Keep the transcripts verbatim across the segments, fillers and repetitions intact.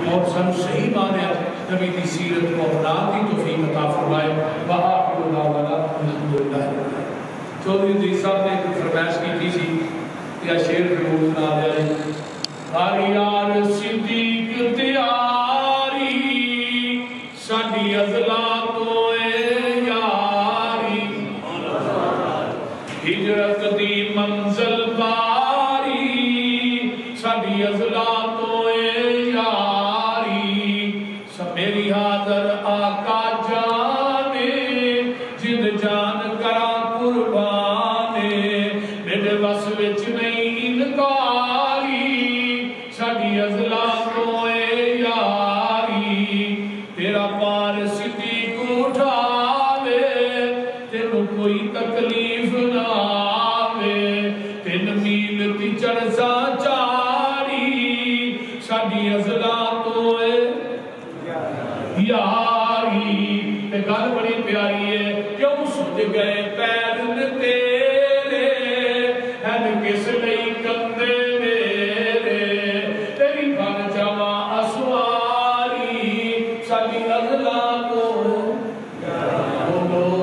اور سن صحیح مانے نبی کی سیرت کو اپنا دی توفیق عطا فرمائے وآخر دعوانا الحمدللہ۔ چودھری عزیز صاحب نے ایک فرمائش کی تھی سی یا شعر ضرور سنا دیا ہے ہر یار صدیق تیاری ساڈی ازلا تو اے یاری ہجرت دی منزل باری ساڈی ازلا تو اے یاری سب میری حاضر آقا جانے جد جان کرا قربانے میرے بس وچ نہیں انکاری ساڈی ازلا تو اے یاری تیرا پار صدیق اٹھاوے تینوں کوئی تکلیف نہ آوے تین میل تی چرزا چاری ساڈی ازلا تو اے یاری تے گل بڑی پیاری ہے کیوں سج گئے پیر تیرے ہن کس لئی کندے میرے تیری بن جاواں اسواری ساڈی ازلا تو بولو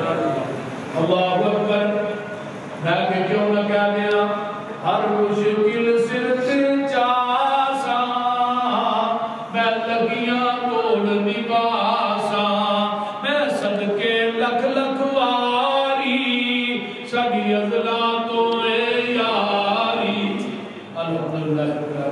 اللہ اکبر میں کہ کیوں نہ کہہ دیا ہر مشکل سر چاسا میں لگیاں توڑ نباسا میں صدقے لکھ لکھ واری ساڈی ازلا تو اے یاری الحمدللہ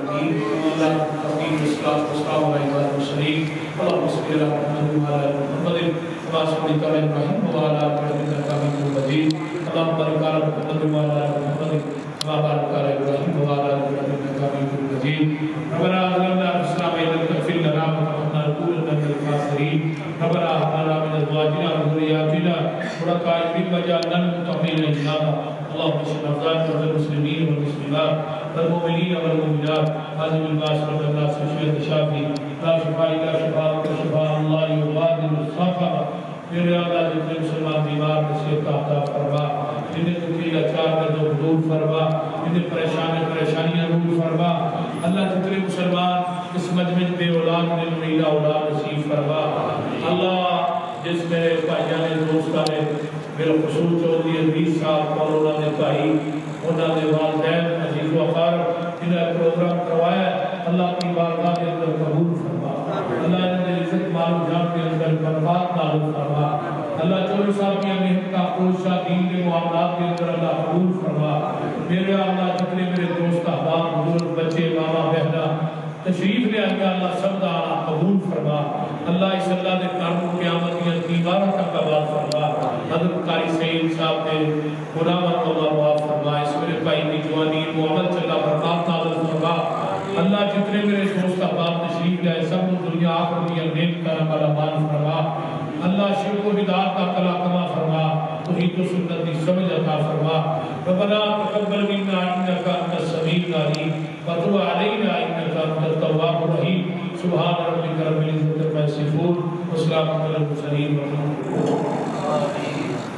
اللہ حقیم اسلام اسلام علیہ وسلم اللہم صلی اللہ علیہ محمد واسم تعالی ابراہیم وعلا محمد حمید مجید اللہم بارک علی محمد وعلا محمد وبارک علی ابراہیم وعلا محمد حمید مجید ربنا ظلمنا انفسنا وان لم تغفر لنا وترحمنا لنكونن من الخاسرین ربنا هب لنا من ازواجنا وذرياتنا قرة اعین واجعلنا للمتقین اماما اللهم اشف مرضانا والمسلمين والمسلمات والمؤمنين والمؤمنات هذه الباس رب الناس الشفيع الشافي لا شفاء الا شفاءك شفاء الله يغادر السقم میرے اللہ جتنے مسلمان بیمار نصیحت عطا فرما جنہیں دکھی لاچار میں دور فرما جنہیں پریشان پریشانیاں دور فرما اللہ جتنے مسلمان اس مجمع بے اولاد نے میرا اولاد نصیب فرما اللہ جس میرے بھائیاں نے دوستاں نے میرا خصوص چودھری عزیز صاحب اور انہوں نے بھائی انہوں نے والدین عزیز و اقارب جنہیں پروگرام کروایا اللہ کی بارگاہ کے اندر قبول فرما اللہ نے عزت مال و جان کے اندر برکات نازل فرما اللہ چودھری صاحب کی محنت کا کوشش دین کے معاملات کے اندر اللہ قبول فرما میرے اللہ جتنے میرے دوست احباب بزرگ بچے ماما بہنا تشریف لے آئے اللہ سب دا قبول فرما اللہ اس اللہ دے کاروں قیامت یا دیوارہ تک آباد فرما حضرت قاری سعید صاحب نے گناہوں کو اللہ معاف فرما اس میرے بھائی کی جوانی محمد چلا برکات نازل فرما اللہ جتنے میرے دوست احباب تشریف لے آئے سب دنیا آخر کی نیک کا رب الامان فرما اللہ شرک و بدعات کا کلا کما فرما توحید و سنت کی سمجھ عطا فرما ربنا تقبل منا انک انت السمیع العلیم وتب علینا انک انت التواب الرحیم سبحان ربک رب العزت عما یصفون وسلام علی المرسلین والحمد للہ